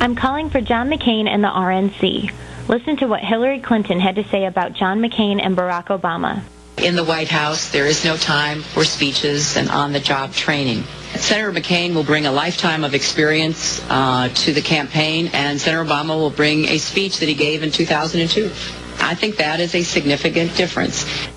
I'm calling for John McCAIN and the RNC. Listen to what Hillary Clinton had to say about John McCAIN and Barack Obama. In the White House, there is no time for speeches and on-the-job training. Senator McCAIN will bring a lifetime of experience to the campaign, and Senator Obama will bring a speech that he gave in 2002. I think that is a significant difference.